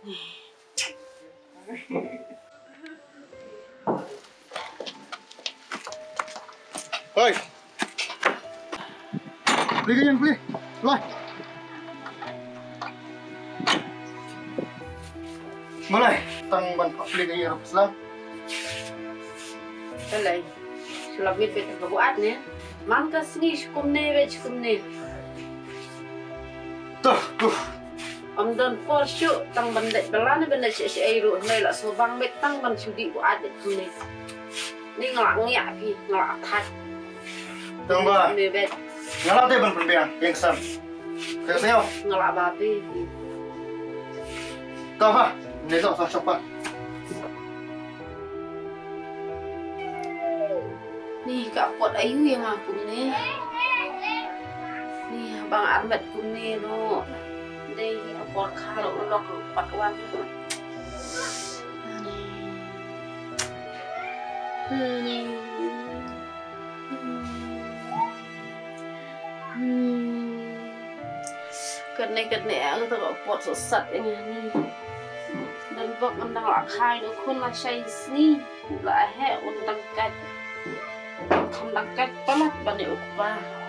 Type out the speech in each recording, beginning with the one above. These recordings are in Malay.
Ơi, beli cái beli, rồi. Mulai, tang ban beli cái Europe Islam. Talay, sulap mit bet kebuat ni. Man kasni skumne vej skumne. Tuh. Om don Porsche tang bandek belana bandek si airu nai la so bang bet tang ban sudi buat ni. Ni ngelak ngiak pi, ngelak thak. Tang ba. Ni bet. Ngelak teh ban pembiang, yang sam. Kayak saya. Ngelak babi. Kau ha, ni tak sah siapa. Ni kak pot ayu yang aku ni. Ni abang Ahmad kum ni no. Đây pot khalo lok 4 วัน Ket ni aku tak pot sesat yang ni. Dan bok mendang lak khai no kun la shai ni la he undang kat. Kandang kat palat bani ukba.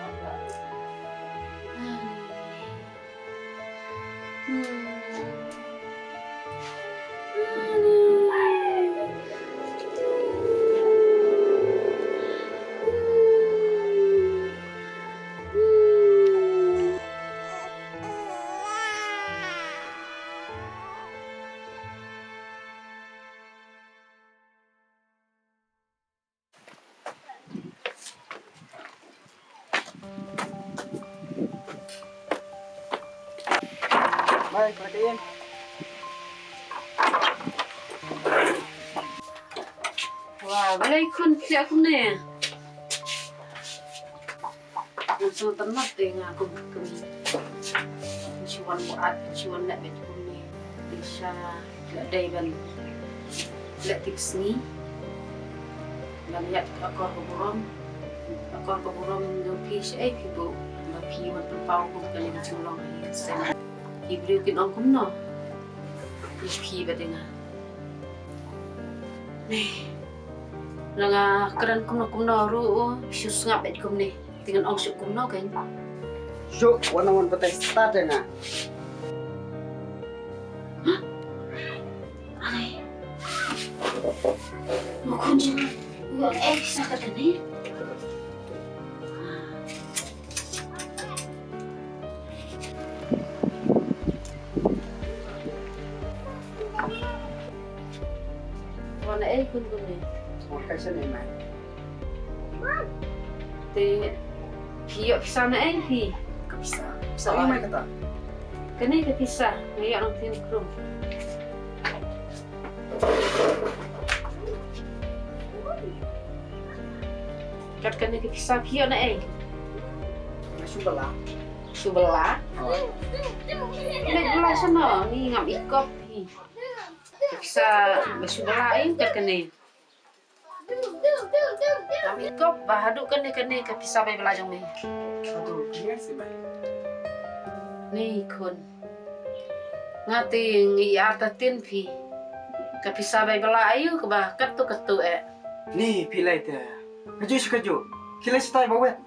Baik, perhatiin. Wah, balai kun siap kun ni. Usul tenat dengan aku kami. Cuan buat, cuan nak betul ni. Bisa ada ban. Let tips ni. Dan lihat akor keburung dengan fish people. Tapi macam pau pun kali diculong ni. Ibu kin orang kumno, iski badinga. Nih, langa keran kumno ru, sus ngap et kumne, dengan orang syuk kumno kan? Syuk, warna petai start na. Hah? Aneh. Mukun jangan, sakit ni. Warna kun ni. Makai sana mai. Ti, hiok sana hi. Bisa. Bisa mai kata. Kena kita pisah, hiok nang sini krum. Kat kena kita pisah hiok na Subelah. Subelah. Nek belah sana ni ngam ikop ni. Bisa bersubelah kat kena. Ngam ikop bahaduk kena ke pisah bai belajang ni. Aduh, ni si mai. Ni kun. Ngati ngiya tatin pi. Ke pisah bai belah ayu ke bah ketu Ni pilai te. Kaju. Kilai setai bawet.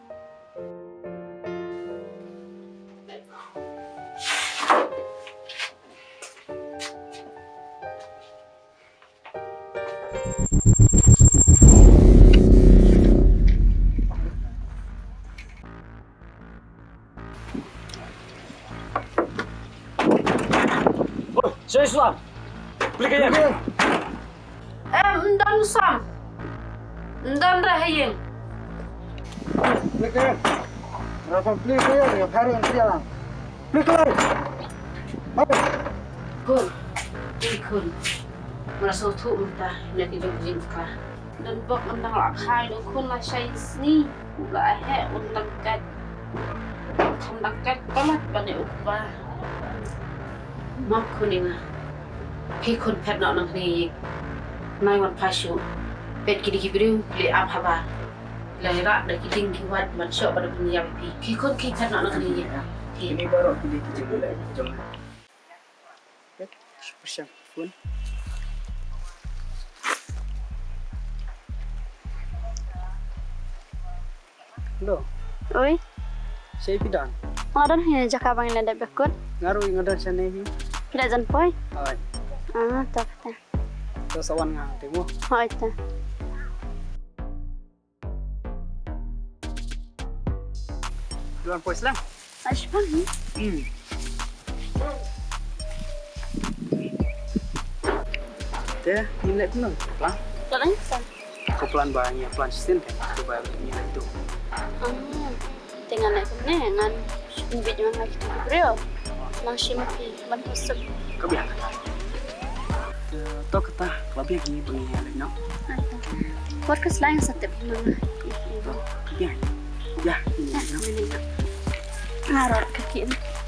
Saya Islam. Beli kaya. Ndan sam. Ndan rahayeng. Beli kaya. Rasa beli kaya ni, hari yang dia lang. Beli kaya. Kun. Merasa tu entah nak hidup jingka. Dan bok mendang lak khai no kun la shai ni. La he undang kat. Kandang kat palat bani ukba. Mak kuninga. Kun pet nak nang ni. Nai wan pasyu. Pet kidi kibriu li am haba. Lahira dah kiting kiwat man syok pada punya pi. Kun pet nak nang ni. Ini baru pilih kerja bulan. Jom. Bersang pun. Lo, Oi, saya pidan. ngadan hina jaka bang nada bekut. Ngaruh ngadan sana ni. Kira jan poi. Hai, Tak ta. tu sawan ngang temu. Hai ta. Duan pois lang. Ash bang. Teh, nilai tu nang. Pelan. Lain sa. Kau pelan banyak pelan sistem kan. Coba nilai tu. Tinggal naik ni ngan bimbit yang lagi tu bro. Nang simpi ban kusuk. Kau biar. Tahu kata lebih gini pengen no. Hai ta. Podcast lain satep mana. Biar. Ya, ini no. Ngarot kaki ni.